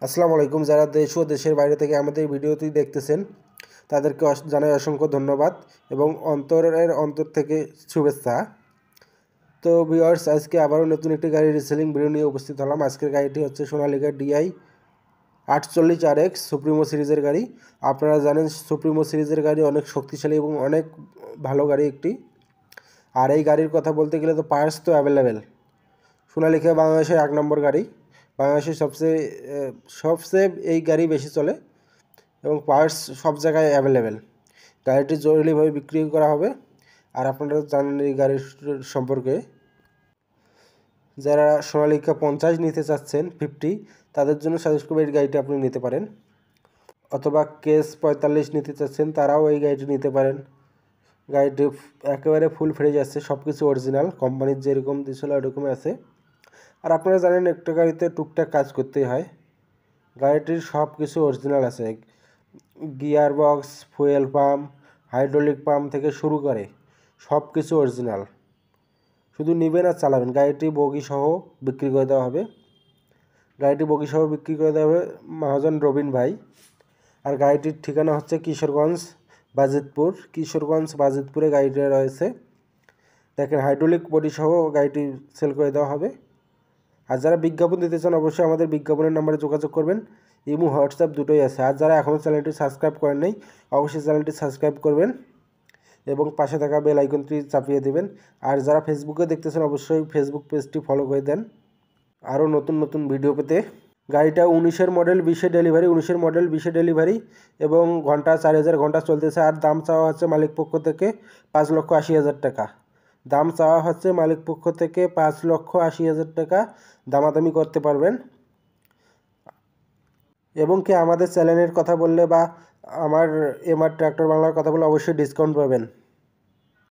আসসালামু আলাইকুম। যারা দেশ ও দেশের বাইরে থেকে আমাদের ভিডিওটি দেখতেছেন তাদেরকে জানাই অসংখ্য ধন্যবাদ এবং অন্তরের অন্তর থেকে শুভেচ্ছা। তো ভিউয়ার্স, আজকে আবারও নতুন একটি গাড়ির রিসেলিং ভিডিও নিয়ে উপস্থিত হলাম। আজকের গাড়িটি হচ্ছে সোনালিকা DI 48 RX সুপ্রিমো সিরিজের গাড়ি। আপনারা জানেন সুপ্রিমো সিরিজের গাড়ি অনেক শক্তিশালী এবং অনেক ভালো গাড়ি একটি। আর এই গাড়ির কথা বলতে গেলে তো পার্টস তো অ্যাভেলেবেল। সোনালিকা বাংলাদেশের 1 নম্বর গাড়ি। বাংলাদেশের সবচেয়ে এই গাড়ি বেশি চলে এবং পার্টস সব জায়গায় অ্যাভেলেবেল। গাড়িটি জরুরিভাবে বিক্রি করা হবে। আর আপনারা জানেন এই গাড়ির সম্পর্কে। যারা সোনালিকা 50 নিতে চাচ্ছেন 50, তাদের জন্য সাজেস্ট করব এই গাড়িটি আপনি নিতে পারেন। অথবা কেস 45 নিতে চাচ্ছেন, তারাও এই গাড়িটি নিতে পারেন। গাড়িটি একেবারে ফুল ফ্রেশ আছে, সব কিছু অরিজিনাল, কোম্পানির যেরকম দিয়েছিল ওরকমই আছে। আর আপনারা জানেন একটা গাড়িতে টুকটাক কাজ করতেই হয়। গাড়িটির সব কিছু অরিজিনাল আছে, gear box, fuel pump, hydraulic pump থেকে শুরু করে সব কিছু অরিজিনাল। শুধু নেবেন আর চালাবেন। গাড়িটি বগিসহ বিক্রি করে দেওয়া হবে। মহাজন রবিন ভাই। আর গাড়িটির ঠিকানা হচ্ছে কিশোরগঞ্জ বাজিতপুরে গাড়িটা রয়েছে। দেখেন, হাইড্রোলিক বডিসহ গাড়িটি সেল করে দেওয়া হবে। আর যারা বিজ্ঞাপন দিতে চান অবশ্যই আমাদের বিজ্ঞাপনের নাম্বারে যোগাযোগ করবেন। ইমো, হোয়াটসঅ্যাপ দুটোই আছে। আর যারা এখনও চ্যানেলটি সাবস্ক্রাইব করেন নাই অবশ্যই চ্যানেলটি সাবস্ক্রাইব করবেন এবং পাশে থাকা বেল আইকনটি চাপিয়ে দেবেন। আর যারা ফেসবুকে দেখতেছেন অবশ্যই ফেসবুক পেজটি ফলো করে দেন আরও নতুন নতুন ভিডিও পেতে। গাড়িটা 19-এর মডেল 20-এ ডেলিভারি এবং ঘন্টা 4000 ঘন্টা চলতেছে। আর দাম চাওয়া হচ্ছে মালিক পক্ষ থেকে 5,80,000 টাকা। দামাদামি করতে পারবেন। এবং কি আমাদের চ্যানেলের কথা বললে বা আমার এমআর ট্র্যাক্টর বাংলার কথা বললে অবশ্যই ডিসকাউন্ট পাবেন।